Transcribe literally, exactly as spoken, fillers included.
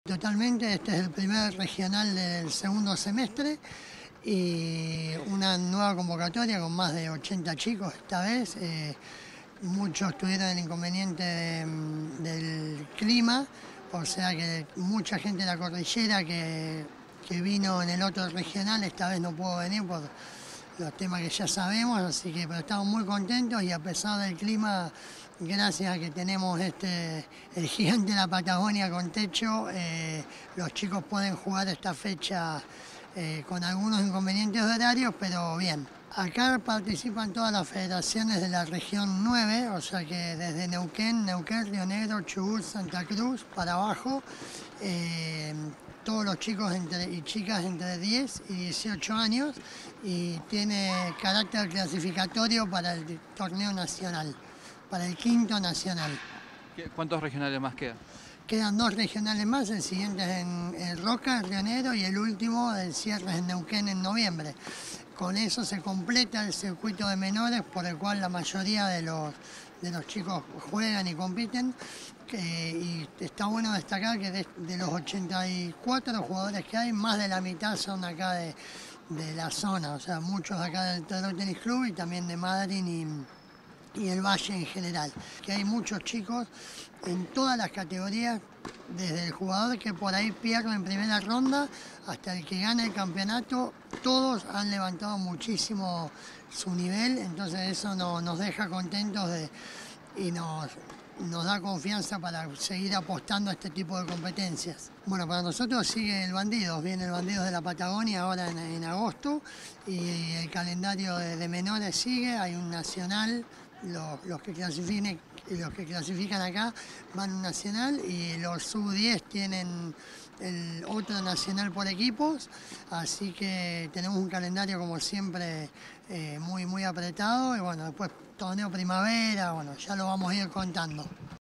Totalmente, este es el primer regional del segundo semestre y una nueva convocatoria con más de ochenta chicos esta vez. Eh, muchos tuvieron el inconveniente de, del clima, o sea que mucha gente de la cordillera que, que vino en el otro regional esta vez no pudo venir por los temas que ya sabemos, así que pero estamos muy contentos y a pesar del clima, gracias a que tenemos este, el gigante de la Patagonia con techo, eh, los chicos pueden jugar esta fecha eh, con algunos inconvenientes de horarios, pero bien. Acá participan todas las federaciones de la región nueve, o sea que desde Neuquén, Neuquén, Río Negro, Chubut, Santa Cruz, para abajo, eh, todos los chicos entre, y chicas entre diez y dieciocho años y tiene carácter clasificatorio para el torneo nacional, para el quinto nacional. ¿Cuántos regionales más quedan? Quedan dos regionales más, el siguiente es en, en Roca, Río Negro, y el último, el cierre es en Neuquén en noviembre. Con eso se completa el circuito de menores por el cual la mayoría de los, de los chicos juegan y compiten. Que, y está bueno destacar que de, de los ochenta y cuatro jugadores que hay, más de la mitad son acá de, de la zona, o sea, muchos acá del Teatro Tenis Club y también de Madrid y y el Valle en general, que hay muchos chicos en todas las categorías, desde el jugador que por ahí pierde en primera ronda hasta el que gana el campeonato, todos han levantado muchísimo su nivel, entonces eso no, nos deja contentos de, y nos, nos da confianza para seguir apostando a este tipo de competencias. Bueno, para nosotros sigue el Bandidos, viene el Bandidos de la Patagonia ahora en, en agosto y el calendario de, de menores sigue, hay un nacional. Los, los, que clasifiquen, los que clasifican acá van a un nacional y los sub diez tienen el otro nacional por equipos, así que tenemos un calendario como siempre eh, muy, muy apretado y bueno, después torneo primavera, bueno, ya lo vamos a ir contando.